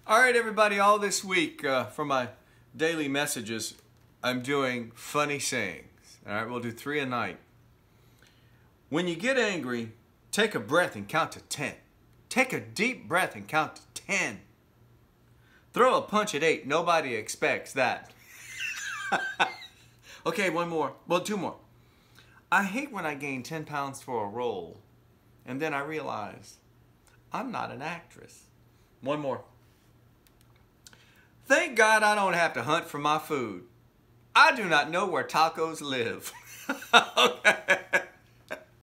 All right, everybody, all this week for my daily messages, I'm doing funny sayings. All right, we'll do 3 a night. When you get angry, take a breath and count to 10. Take a deep breath and count to 10. Throw a punch at 8. Nobody expects that. Okay, one more. Well, 2 more. I hate when I gain 10 pounds for a role, and then I realize I'm not an actress. 1 more. Thank God I don't have to hunt for my food. I do not know where tacos live. Okay.